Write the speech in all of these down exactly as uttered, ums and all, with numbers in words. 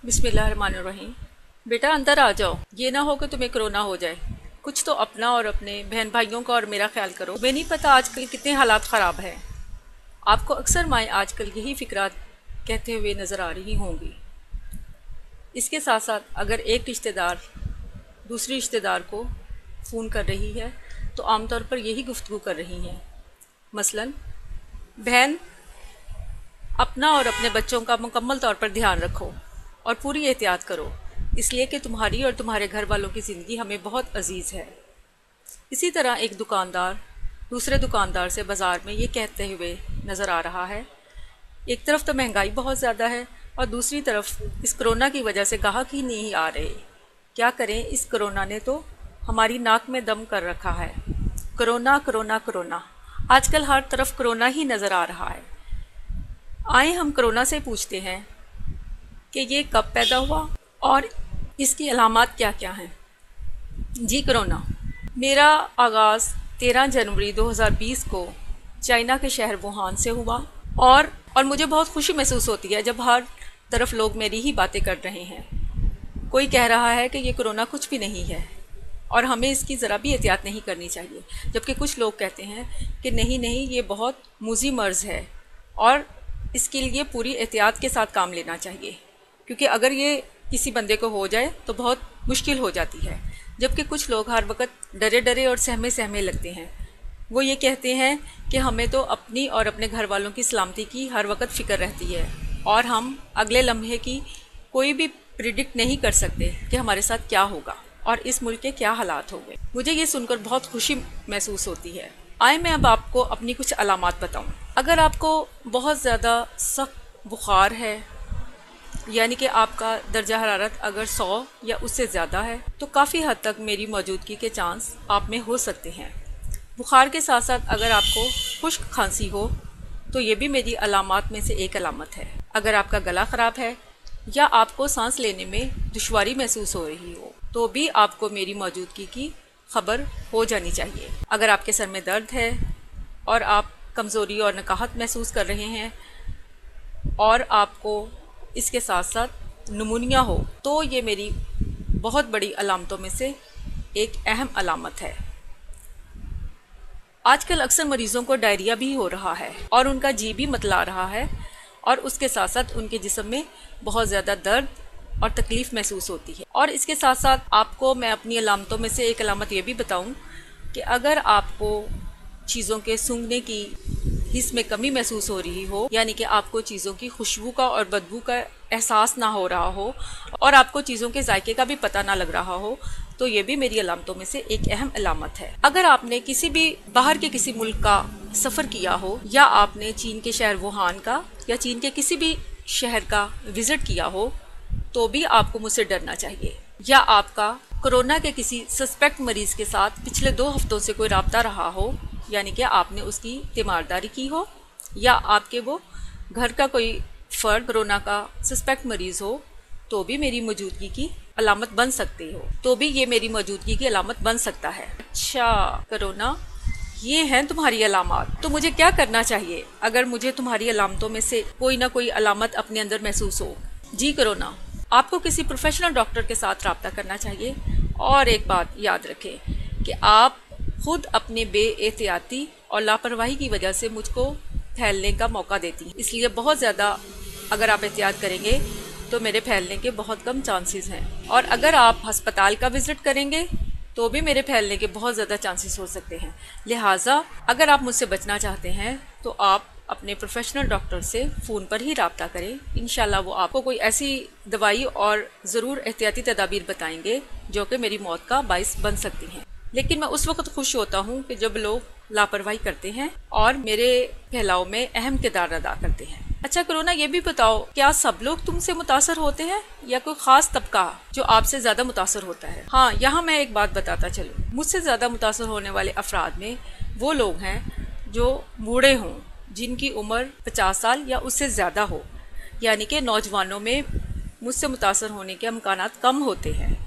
बिस्मिल्लाहिर्रहमानिर्रहीम। बेटा अंदर आ जाओ, ये ना हो कि तुम्हें कोरोना हो जाए। कुछ तो अपना और अपने बहन भाइयों का और मेरा ख्याल करो। तुम्हें नहीं पता आजकल कितने हालात ख़राब हैं। आपको अक्सर माएँ आजकल यही फ़िक्रात कहते हुए नज़र आ रही होंगी। इसके साथ साथ अगर एक रिश्तेदार दूसरी रिश्तेदार को फ़ोन कर रही है तो आमतौर पर यही गुफ्तगू कर रही हैं। मसलन, बहन अपना और अपने बच्चों का मुकम्मल तौर पर ध्यान रखो और पूरी एहतियात करो, इसलिए कि तुम्हारी और तुम्हारे घर वालों की ज़िंदगी हमें बहुत अजीज़ है। इसी तरह एक दुकानदार दूसरे दुकानदार से बाज़ार में ये कहते हुए नज़र आ रहा है, एक तरफ तो महंगाई बहुत ज़्यादा है और दूसरी तरफ इस कोरोना की वजह से गाहक ही नहीं आ रहे। क्या करें, इस कोरोना ने तो हमारी नाक में दम कर रखा है। कोरोना कोरोना कोरोना, आजकल हर तरफ कोरोना ही नज़र आ रहा है। आए हम कोरोना से पूछते हैं कि ये कब पैदा हुआ और इसकी अलामात क्या क्या हैं। जी कोरोना, मेरा आगाज़ तेरह जनवरी दो हज़ार बीस को चाइना के शहर वुहान से हुआ और और मुझे बहुत खुशी महसूस होती है जब हर तरफ लोग मेरी ही बातें कर रहे हैं। कोई कह रहा है कि ये कोरोना कुछ भी नहीं है और हमें इसकी ज़रा भी एहतियात नहीं करनी चाहिए, जबकि कुछ लोग कहते हैं कि नहीं नहीं ये बहुत मूज़ी मर्ज़ है और इसके लिए पूरी एहतियात के साथ काम लेना चाहिए, क्योंकि अगर ये किसी बंदे को हो जाए तो बहुत मुश्किल हो जाती है। जबकि कुछ लोग हर वक्त डरे डरे और सहमे सहमे लगते हैं। वो ये कहते हैं कि हमें तो अपनी और अपने घर वालों की सलामती की हर वक्त फ़िक्र रहती है और हम अगले लम्हे की कोई भी प्रिडिक्ट नहीं कर सकते कि हमारे साथ क्या होगा और इस मुल्क के क्या हालात होंगे। मुझे ये सुनकर बहुत खुशी महसूस होती है। आए मैं अब आपको अपनी कुछ अलामात बताऊं। अगर आपको बहुत ज़्यादा सख्त बुखार है, यानी कि आपका दर्जा हरारत अगर सौ या उससे ज़्यादा है, तो काफ़ी हद तक मेरी मौजूदगी के चांस आप में हो सकते हैं। बुखार के साथ साथ अगर आपको खुश्क खांसी हो तो ये भी मेरी अलामात में से एक अलामत है। अगर आपका गला ख़राब है या आपको सांस लेने में दुश्वारी महसूस हो रही हो तो भी आपको मेरी मौजूदगी की खबर हो जानी चाहिए। अगर आपके सर में दर्द है और आप कमज़ोरी और नकाहत महसूस कर रहे हैं और आपको इसके साथ साथ निमोनिया हो तो ये मेरी बहुत बड़ी अलामतों में से एक अहम अलामत है। आजकल अक्सर मरीज़ों को डायरिया भी हो रहा है और उनका जी भी मतला रहा है और उसके साथ साथ उनके जिस्म में बहुत ज़्यादा दर्द और तकलीफ़ महसूस होती है। और इसके साथ साथ आपको मैं अपनी अलामतों में से एक अलामत ये भी बताऊं कि अगर आपको चीज़ों के सूंघने की हिस्स में कमी महसूस हो रही हो, यानी कि आपको चीज़ों की खुशबू का और बदबू का एहसास ना हो रहा हो और आपको चीज़ों के जायके का भी पता ना लग रहा हो, तो ये भी मेरी अलामतों में से एक अहम अलामत है। अगर आपने किसी भी बाहर के किसी मुल्क का सफ़र किया हो या आपने चीन के शहर वुहान का या चीन के किसी भी शहर का विज़िट किया हो तो भी आपको मुझसे डरना चाहिए। या आपका कोरोना के किसी सस्पेक्ट मरीज़ के साथ पिछले दो हफ्तों से कोई रब्ता रहा हो, यानी कि आपने उसकी तीमारदारी की हो या आपके वो घर का कोई फ़र्द कोरोना का सस्पेक्ट मरीज़ हो तो भी मेरी मौजूदगी की अलामत बन सकती हो तो भी ये मेरी मौजूदगी की अलामत बन सकता है। अच्छा कोरोना, ये हैं तुम्हारी अलामत, तो मुझे क्या करना चाहिए अगर मुझे तुम्हारी अलामतों में से कोई ना कोई अलामत अपने अंदर महसूस हो? जी कोरोना, आपको किसी प्रोफेशनल डॉक्टर के साथ रब्ता करना चाहिए। और एक बात याद रखें कि आप खुद अपने बेएहतियाती और लापरवाही की वजह से मुझको फैलने का मौका देती हैं, इसलिए बहुत ज़्यादा अगर आप एहतियात करेंगे तो मेरे फैलने के बहुत कम चांसेस हैं। और अगर आप हस्पताल का विज़िट करेंगे तो भी मेरे फैलने के बहुत ज़्यादा चांसेस हो सकते हैं। लिहाजा अगर आप मुझसे बचना चाहते हैं तो आप अपने प्रोफेशनल डॉक्टर से फ़ोन पर ही रब्ता करें। इंशाल्लाह वो आपको कोई ऐसी दवाई और ज़रूर एहतियाती तदाबीर बताएंगे जो कि मेरी मौत का बाइस बन सकती हैं। लेकिन मैं उस वक्त खुश होता हूँ कि जब लोग लापरवाही करते हैं और मेरे फैलाव में अहम किरदार अदा करते हैं। अच्छा कोरोना, ये भी बताओ, क्या सब लोग तुमसे मुतासर होते हैं या कोई ख़ास तबका जो आपसे ज़्यादा मुतासर होता है? हाँ, यहाँ मैं एक बात बताता चलूँ, मुझसे ज़्यादा मुतासर होने वाले अफराद में वो लोग हैं जो बूढ़े हों, जिनकी उम्र पचास साल या उससे ज़्यादा हो, यानी कि नौजवानों में मुझसे मुतासर होने के इम्कानात कम होते हैं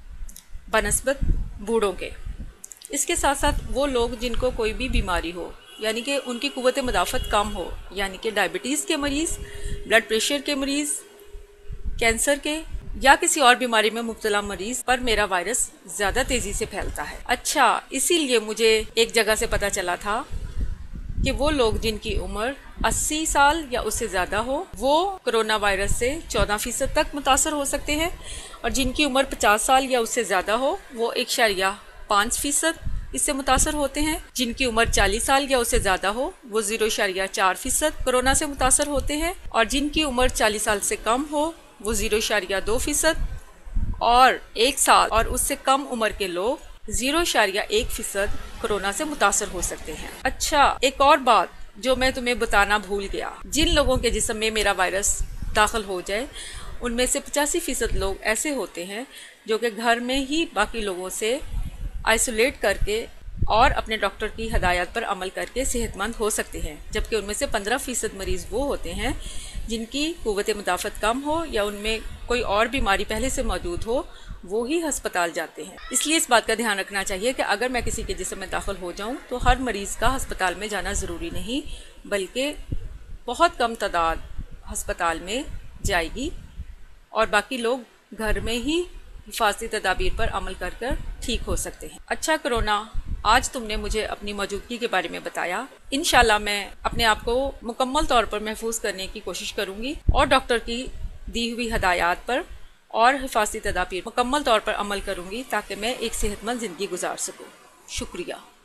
बनस्बत बूढ़ों के। इसके साथ साथ वो लोग जिनको कोई भी बीमारी हो, यानी कि उनकी क़ुव्वत मदाफ़त कम हो, यानी कि डायबिटीज़ के मरीज़, ब्लड प्रेशर के मरीज़, कैंसर के या किसी और बीमारी में मुब्तला मरीज पर मेरा वायरस ज़्यादा तेज़ी से फैलता है। अच्छा, इसीलिए मुझे एक जगह से पता चला था कि वो लोग जिनकी उम्र अस्सी साल या उससे ज़्यादा हो वो कोरोना वायरस से चौदह फीसद तक मुतासर हो सकते हैं, और जिनकी उम्र पचास साल या उससे ज़्यादा हो वो एक शरिया पाँच फीसद इससे मुतासर होते हैं। जिनकी उम्र चालीस साल या उससे ज़्यादा हो वो ज़ीरो शरिया चार फीसद कोरोना से मुतासर होते हैं, और जिनकी उम्र चालीस साल से कम हो वो ज़ीरो शरिया दो फीसद, और एक साल और उससे कम उम्र के लोग जीरो इशारिया एक फीसद कोरोना से मुतासर हो सकते हैं। अच्छा, एक और बात जो मैं तुम्हें बताना भूल गया, जिन लोगों के जिस्म में मेरा वायरस दाखिल हो जाए उनमें से पचासी फीसद लोग ऐसे होते हैं जो कि घर में ही बाकी लोगों से आइसोलेट करके और अपने डॉक्टर की हदायत पर अमल करके सेहतमंद हो सकते हैं, जबकि उनमें से पंद्रह फीसद मरीज़ वो होते हैं जिनकी क़ुव्वत मुदाफ़त कम हो या उनमें कोई और बीमारी पहले से मौजूद हो, वो ही हस्पताल जाते हैं। इसलिए इस बात का ध्यान रखना चाहिए कि अगर मैं किसी के जिस्म में दाखिल हो जाऊं तो हर मरीज़ का हस्पताल में जाना ज़रूरी नहीं, बल्कि बहुत कम तादाद हस्पताल में जाएगी और बाकी लोग घर में ही हिफाजती तदाबीर पर अमल कर कर ठीक हो सकते हैं। अच्छा कोरोना, आज तुमने मुझे अपनी मौजूदगी के बारे में बताया। इंशाल्लाह मैं अपने आप को मुकम्मल तौर पर महफूज करने की कोशिश करूँगी और डॉक्टर की दी हुई हदायत पर और हिफाजती तदाबीर मुकम्मल तौर पर अमल करूँगी ताकि मैं एक सेहतमंद ज़िंदगी गुजार सकूँ। शुक्रिया।